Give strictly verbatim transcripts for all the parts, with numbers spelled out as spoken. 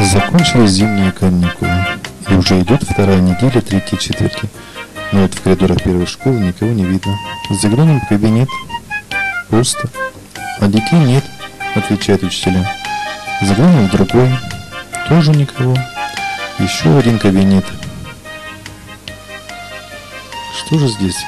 Закончились зимние каникулы, и уже идет вторая неделя третьей четверти. Но вот в коридорах первой школы никого не видно. Заглянем в кабинет. Пусто. А детей нет, отвечают учителя. Заглянем в другой. Тоже никого. Еще один кабинет. Что же здесь?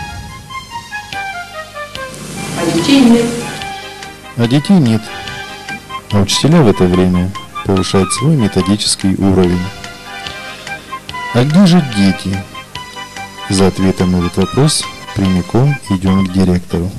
А детей нет. А детей нет. А учителя в это время повышают свой методический уровень. А где же дети? За ответом на этот вопрос прямиком идем к директору.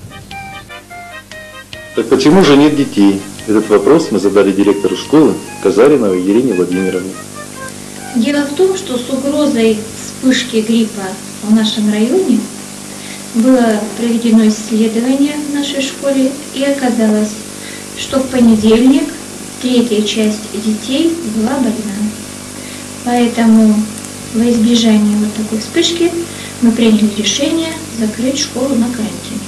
Так почему же нет детей? Этот вопрос мы задали директору школы Казариновой Елене Владимировне. Дело в том, что с угрозой вспышки гриппа в нашем районе было проведено исследование в нашей школе, и оказалось, что в понедельник третья часть детей была больна. Поэтому во избежание вот такой вспышки мы приняли решение закрыть школу на карантин.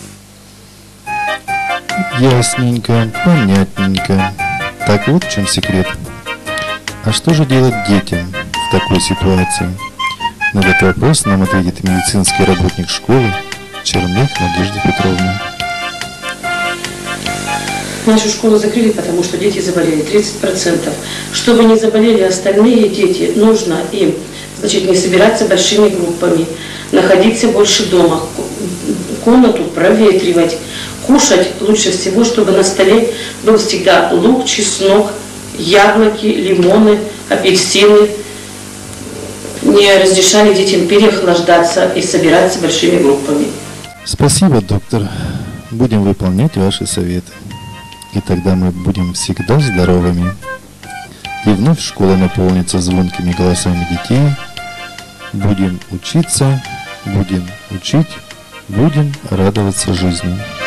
Ясненько, понятненько. Так вот в чем секрет. А что же делать детям в такой ситуации? На этот вопрос нам ответит медицинский работник школы Черных Надежда Петровна. Нашу школу закрыли, потому что дети заболели, тридцать процентов. Чтобы не заболели остальные дети, нужно им, значит, не собираться большими группами, находиться больше дома, комнату проветривать, кушать лучше всего, чтобы на столе был всегда лук, чеснок, яблоки, лимоны, апельсины. Не разрешали детям переохлаждаться и собираться большими группами. Спасибо, доктор. Будем выполнять ваши советы. И тогда мы будем всегда здоровыми. И вновь школа наполнится звонкими голосами детей. Будем учиться, будем учить, будем радоваться жизни.